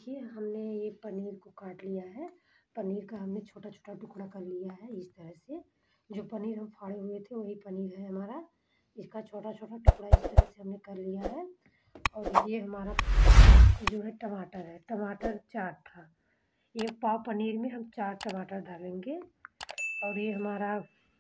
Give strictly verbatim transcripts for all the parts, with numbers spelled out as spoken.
देखिए हमने ये पनीर को काट लिया है। पनीर का हमने छोटा छोटा टुकड़ा कर लिया है इस तरह से। जो पनीर हम फाड़े हुए थे वही पनीर है हमारा। इसका छोटा छोटा टुकड़ा इस तरह से हमने कर लिया है। और ये हमारा जो है टमाटर है, टमाटर चार था। एक पाव पनीर में हम चार टमाटर डालेंगे। और ये हमारा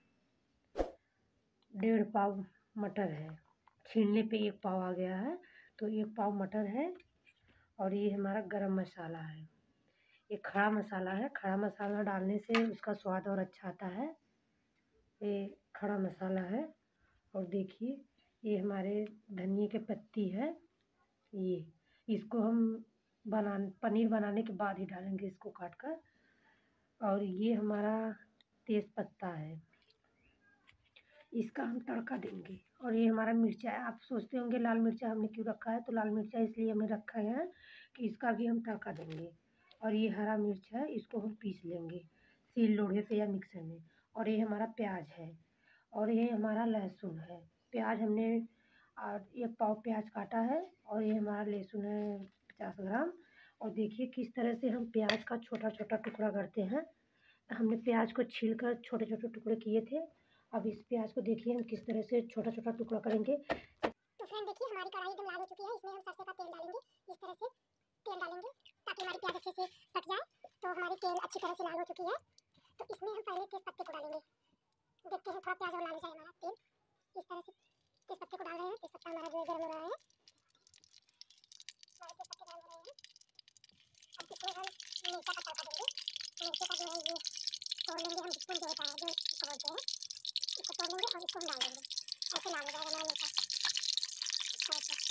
डेढ़ पाव मटर है, छीलने पे एक पाव आ गया है, तो एक पाव मटर है। और ये हमारा गरम मसाला है, ये खड़ा मसाला है। खड़ा मसाला डालने से उसका स्वाद और अच्छा आता है। ये खड़ा मसाला है। और देखिए ये हमारे धनिया के पत्ती है। ये इसको हम बना पनीर बनाने के बाद ही डालेंगे इसको काट कर। और ये हमारा तेज पत्ता है, इसका हम तड़का देंगे। और ये हमारा मिर्चा है। आप सोचते होंगे लाल मिर्चा हमने क्यों रखा है, तो लाल मिर्चा इसलिए हमें रखा है कि इसका भी हम तड़का देंगे। और ये हरा मिर्च है, इसको हम पीस लेंगे सील लोढ़े पे या मिक्सर में। और ये हमारा प्याज है। और ये हमारा लहसुन है। प्याज हमने एक पाव प्याज काटा है। और ये हमारा लहसुन है पचास ग्राम। और देखिए किस तरह से हम प्याज का छोटा छोटा टुकड़ा करते हैं। हमने प्याज को छील कर छोटे छोटे टुकड़े किए थे। अब इस प्याज को देखिए हम किस तरह से छोटा छोटा टुकड़ा करेंगे। तो फ्रेंड देखिए हमारी कढ़ाई एकदम लाल हो चुकी है। इसमें हम सरसों का तेल डालेंगे। इस तरह से तेल डालेंगे ताकि हमारी प्याज अच्छे से पक जाए। तो हमारी तेल अच्छी तरह से लाल हो चुकी है। तो इसमें हम पहले तेज पत्ते को डालेंगे। देखते हैं थोड़ा प्याज और लाल हो जाए हमारा तेल। इस तरह से तेज पत्ते को डाल रहे हैं। तेज पत्ता हमारा जो गर्म हो रहा है, हमारे तेज पत्ते गर्म हो रहे हैं। अब इसमें हम मिर्चा का तड़का देंगे। मिर्चे का जो है ये तोड़ लेंगे हम, स्पून जो होता है जो इसको बोलते हैं, इसको तोड़ लेंगे और इसको हम डाल देंगे। ऐसे लाल हो जाएगा हमारा मिर्चा। इस तरह से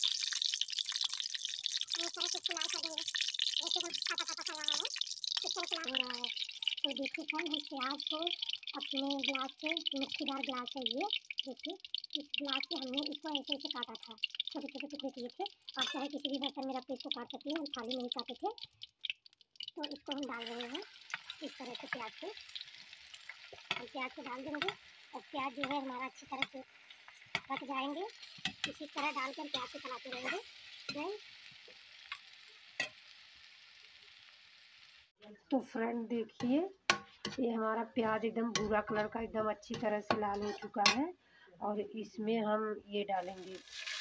इस तरह से इसको लाल कर देंगे। जैसे हम पका पका कर रहा है इस तरह से लाल हो रहा है। तो देखिए फ्रेंड हम प्याज को अपने गिलास से, मिट्टीदार गिलास है ये, देखिए इस गिलास से हमने इसको ऐसे ऐसे काटा था, छोटे छोटे टुकड़े किए थे। आप चाहे किसी भी बर्तन में रख के इसको काट सकते हैं, हम थाली में ही काटे थे। तो इसको हम डाल रहे हैं इस तरह से प्याज को। हम प्याज को डाल देंगे और प्याज जो है हमारा अच्छी तरह से पक जाएंगे। इसी तरह डाल के हम प्याज को चलाते रहेंगे फ्रेंड। तो फ्रेंड देखिए ये हमारा प्याज एकदम भूरा कलर का एकदम अच्छी तरह से लाल हो चुका है। और इसमें हम ये डालेंगे,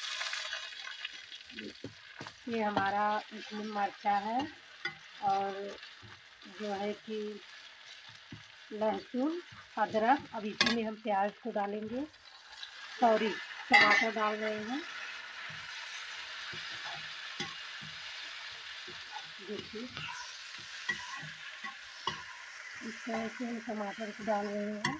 ये हमारा इसमें मर्चा है। और जो है कि लहसुन, अदरक। अब इसमें हम प्याज को डालेंगे, सॉरी टमाटर डाल रहे हैं। देखिए इस तरह से हम टमाटर को डाल रहे हैं।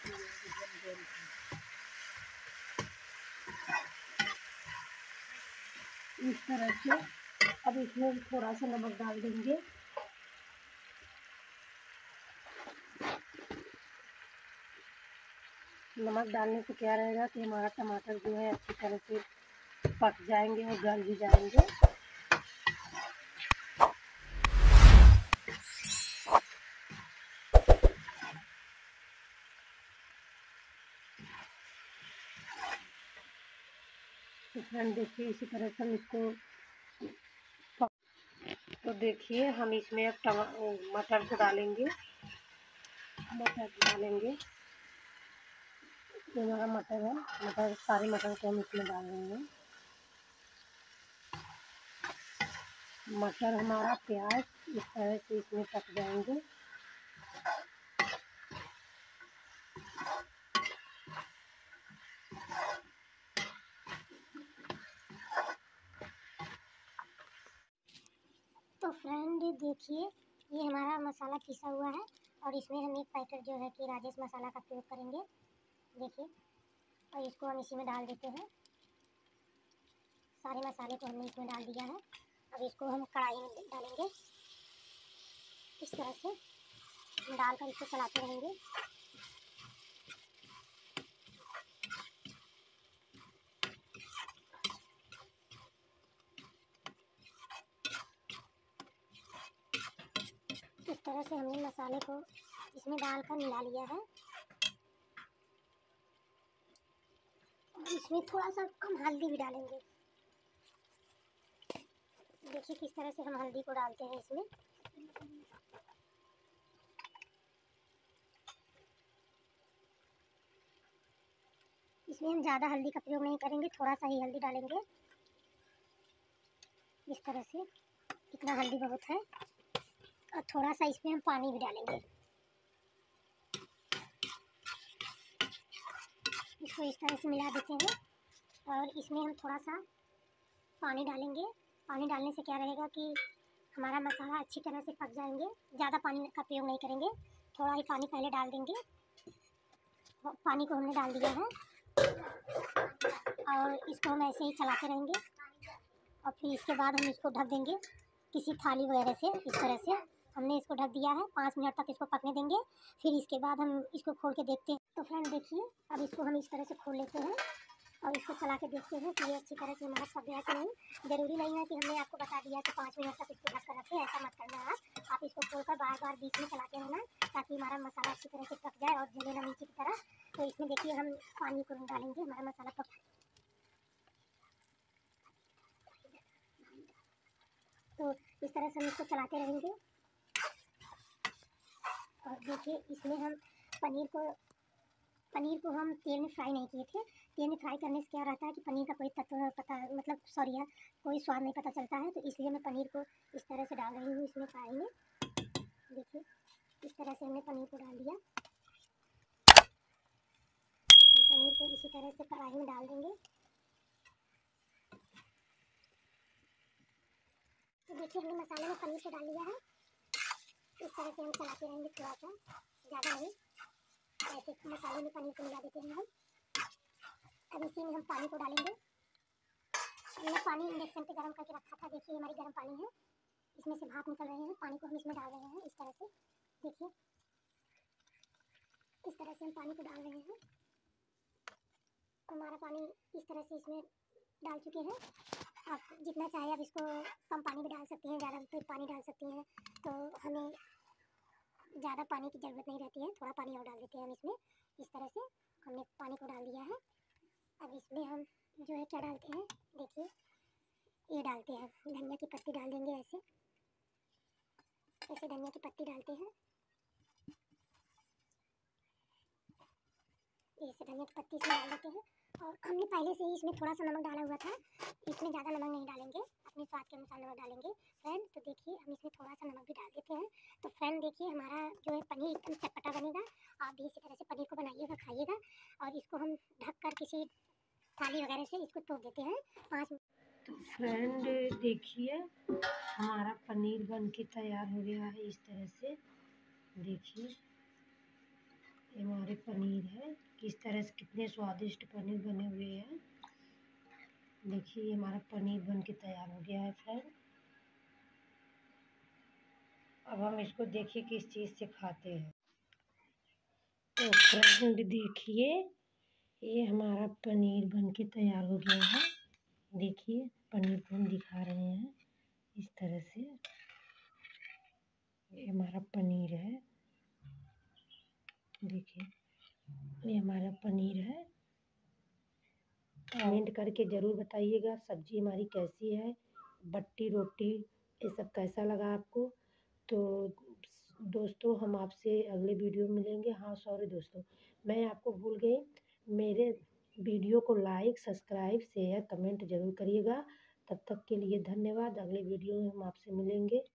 इस तरह से अब इसमें हम थोड़ा सा नमक डाल देंगे। नमक डालने से क्या रहेगा कि हमारा टमाटर जो है अच्छी तरह से पक जाएंगे और गल भी जाएंगे। तो फ्रेंड देखिए इसी तरह से हम इसको, तो देखिए हम इसमें अब टमा मटर को डालेंगे। मटर डालेंगे, ये हमारा मटर है। मटर सारे मटर को हम इसमें डाल देंगे। मटर हमारा प्याज इस तरह से इसमें पक जाएंगे। तो फ्रेंड देखिए ये हमारा मसाला पिसा हुआ है। और इसमें हम एक पैकेट जो है कि राजेश मसाला का प्रयोग करेंगे। देखिए और इसको हम इसी में डाल देते हैं। सारे मसाले को हमने इसमें डाल दिया है। अब इसको हम कढ़ाई में डालेंगे। इस तरह से डालकर इसको चलाते रहेंगे। इस तरह से हमने मसाले को इसमें डालकर मिला लिया है। और इसमें थोड़ा सा कम हल्दी भी डालेंगे। देखिए किस तरह से हम हल्दी को डालते हैं इसमें। इसमें हम ज़्यादा हल्दी का प्रयोग नहीं करेंगे, थोड़ा सा ही हल्दी डालेंगे इस तरह से। इतना हल्दी बहुत है। और थोड़ा सा इसमें हम पानी भी डालेंगे। इसको इस तरह से मिला देते हैं और इसमें हम थोड़ा सा पानी डालेंगे। पानी डालने से क्या रहेगा कि हमारा मसाला अच्छी तरह से पक जाएंगे। ज़्यादा पानी का प्रयोग नहीं करेंगे, थोड़ा ही पानी पहले डाल देंगे। पानी को हमने डाल दिया है और इसको हम ऐसे ही चलाते रहेंगे और फिर इसके बाद हम इसको ढक देंगे किसी थाली वगैरह से। इस तरह से हमने इसको ढक दिया है, पाँच मिनट तक इसको पकने देंगे। फिर इसके बाद हम इसको खोल के देखते हैं। तो फ्रेंड देखिए, अब इसको हम इस तरह से खोल लेते हैं और इसको चला के देखते हैं कि ये अच्छी तरह से हमारा पक गया कि नहीं। ज़रूरी नहीं है कि हमने आपको बता दिया कि पाँच मिनट तक इसको ढक कर रखें, ऐसा मत करना आप आप इसको खोलकर बार बार बीच में चलाते रहना ताकि हमारा मसाला अच्छी तरह से पक जाए और जले ना नीचे की तरह। तो इसमें देखिए हम पानी को डालेंगे, हमारा मसाला पक। तो इस तरह से हम इसको चलाते रहेंगे और देखिए इसमें हम पनीर को पनीर को हम तेल में फ्राई नहीं किए थे। तेल में फ्राई करने से क्या रहता है कि पनीर का कोई तत्व पता मतलब सॉरी है कोई स्वाद नहीं पता चलता है। तो इसलिए मैं पनीर को इस तरह से डाल रही हूँ इसमें फ्राई में। देखिए इस तरह से हमने पनीर को डाल दिया। पनीर को इसी तरह से कढ़ाई में डाल देंगे। तो देखिए हमने मसाले में पनीर को डाल लिया है। इस तरह से हम चलाते रहेंगे, थोड़ा सा, ज़्यादा नहीं, ऐसे मसाले में पनीर को मिला देते हैं हम। अब इसी में हम पानी को डालेंगे। हमने पानी इंडक्शन पे गर्म करके रखा था। देखिए हमारी गर्म पानी है, इसमें से भाप निकल रहे हैं। पानी को हम इसमें डाल रहे हैं इस तरह से। देखिए इस तरह से हम पानी को डाल रहे हैं। हमारा पानी इस तरह से इसमें डाल चुके हैं। आप जितना चाहे आप इसको कम पानी भी डाल सकती हैं, ज़्यादा भी पानी डाल सकती हैं। तो हमें ज़्यादा पानी की ज़रूरत नहीं रहती है, थोड़ा पानी और डाल देते हैं हम इसमें। इस तरह से हमने पानी को डाल दिया है। अब इसमें हम जो है क्या डालते हैं, देखिए ये डालते हैं धनिया की पत्ती डाल देंगे। ऐसे ऐसे धनिया की पत्ती डालते हैं। ऐसे धनिया की पत्ती इसमें डाल देते हैं। और हमने पहले से ही इसमें थोड़ा सा नमक डाला हुआ था, इसमें ज़्यादा नमक नहीं डालेंगे, अपने स्वाद के अनुसार नमक डालेंगे फ्रेंड। तो देखिए हम इसमें थोड़ा सा नमक भी डाल देते हैं। तो फ्रेंड देखिए हमारा जो है पनीर एकदम चटपटा बनेगा। आप भी इसी तरह से पनीर को बनाइएगा, खाइएगा। और इसको हम ढक कर किसी थाली वगैरह से इसको तोड़ देते हैं पाँच। तो फ्रेंड देखिए हमारा पनीर बन के तैयार हो गया है इस तरह से। देखिए ये हमारे पनीर है, किस तरह से कितने स्वादिष्ट पनीर बने हुए हैं। देखिए ये हमारा पनीर बन के तैयार हो गया है फ्रेंड। अब हम इसको देखिए किस चीज़ से खाते हैं। तो फ्रेंड देखिए ये हमारा पनीर बन के तैयार हो गया है। देखिए पनीर को हम दिखा रहे हैं इस तरह से। ये हमारा पनीर है, देखिए ये हमारा पनीर है। कमेंट करके ज़रूर बताइएगा सब्ज़ी हमारी कैसी है, बट्टी रोटी ये सब कैसा लगा आपको। तो दोस्तों हम आपसे अगले वीडियो में मिलेंगे। हाँ सॉरी दोस्तों, मैं आपको भूल गई, मेरे वीडियो को लाइक सब्सक्राइब शेयर कमेंट ज़रूर करिएगा। तब तक के लिए धन्यवाद। अगले वीडियो में हम आपसे मिलेंगे।